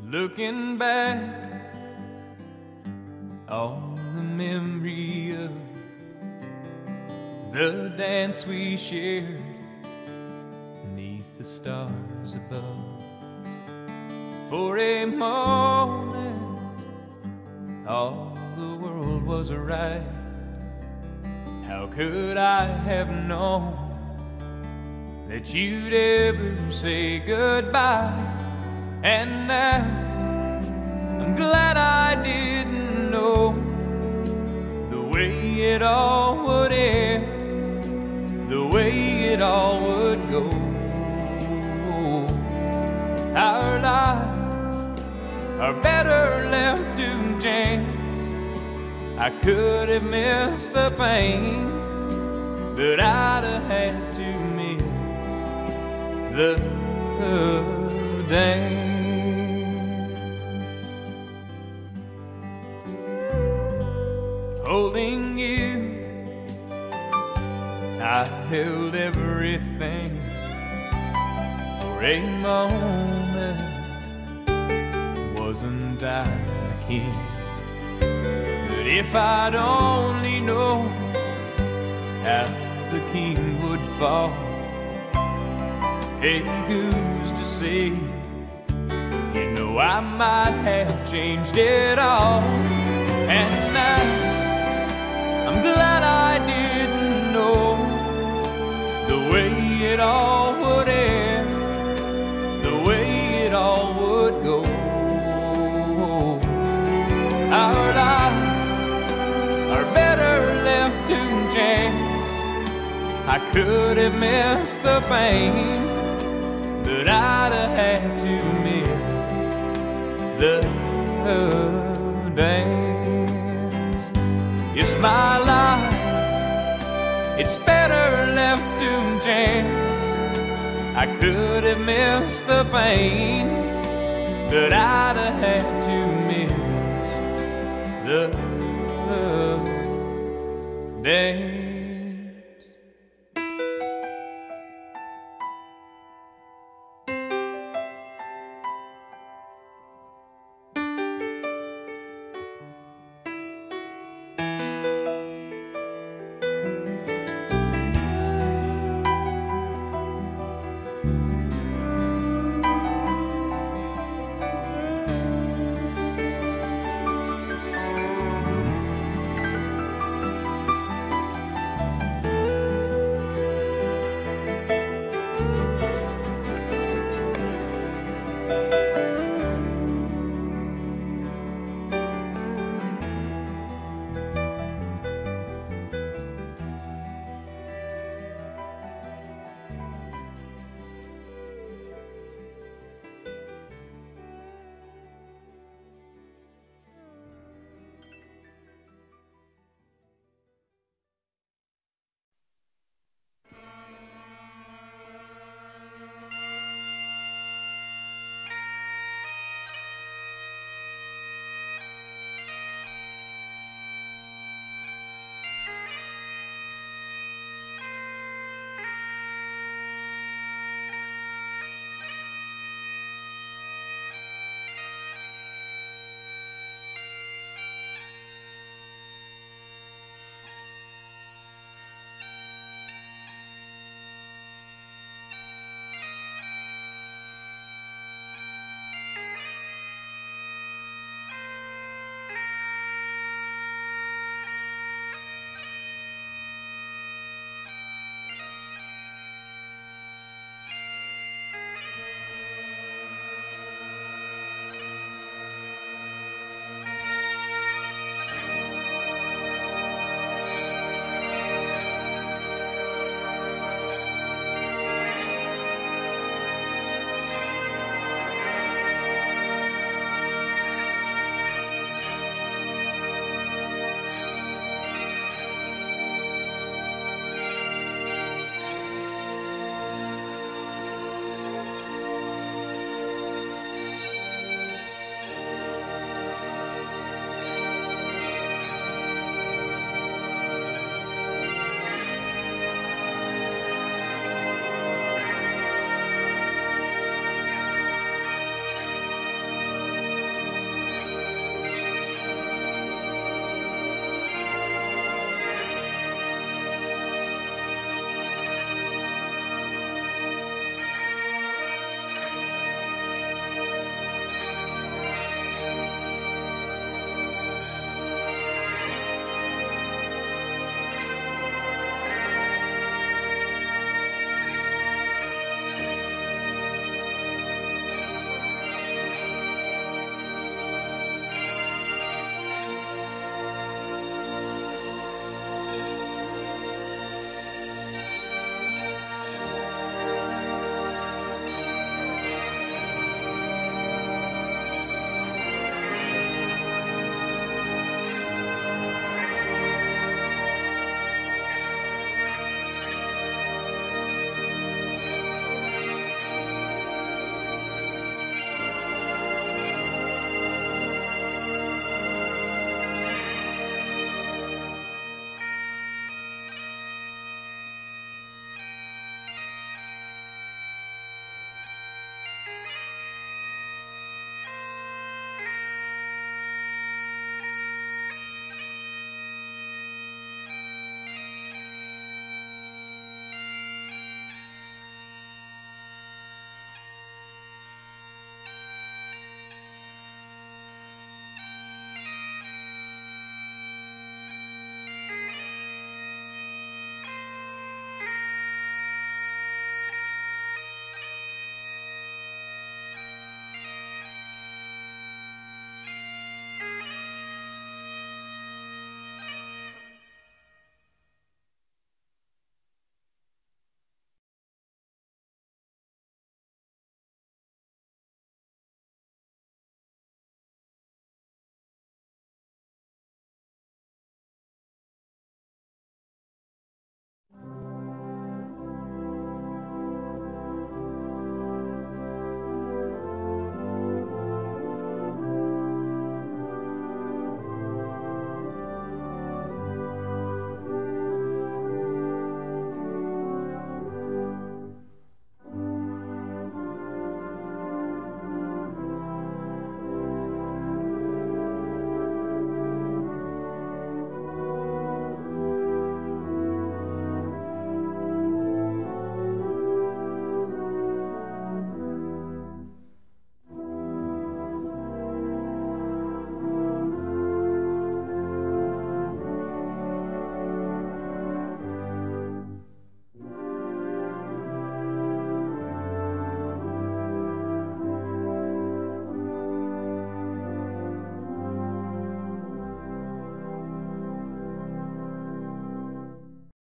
Looking back on the memory of the dance we shared beneath the stars above. For a moment, all the world was right. How could I have known that you'd ever say goodbye? And now I'm glad I didn't know the way it all would end, the way it all would go. Our lives are better left to chance. I could have missed the pain, but I'd have had to miss the dance. Holding you, I held everything. For a moment, wasn't I the king? But if I'd only known how the king would fall, hey, who's to say? You know I might have changed it all. And now I'm glad I didn't know the way it all would end, the way it all would go. Our lives are better left to chance. I could have missed the pain, but I'd have had to miss the dance. It's my life, it's better left to chance. I could have missed the pain, but I'd have had to miss the dance.